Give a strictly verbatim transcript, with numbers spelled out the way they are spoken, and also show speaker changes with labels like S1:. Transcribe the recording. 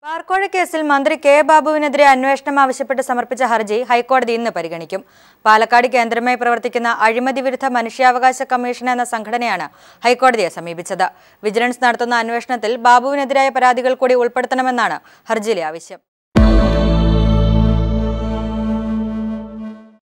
S1: പാർക്കോഴ കേസിൽ മന്ത്രി കെ ബാബുവിനെതിരെ അന്വേഷണം ആവശ്യപ്പെട്ട് സമർപ്പിച്ച ഹർജി ഹൈക്കോടതി ഇന്ന് പരിഗണിക്കും. പാലക്കാട് കേന്ദ്രമായി പ്രവർത്തിക്കുന്ന അഴിമതി വിരുദ്ധ മനുഷ്യാവകാശ കമ്മീഷൻ എന്ന സംഘടനയാണ് ഹൈക്കോടതിയെ സമീപിച്ചത്. വിജിലൻസ് നടത്തുന്ന അന്വേഷണത്തിൽ ബാബുവിനെതിരായ പരാതികൾ കൂടി ഉൾപ്പെടുത്തണമെന്നാണ് ഹർജിയിലെ ആവശ്യം.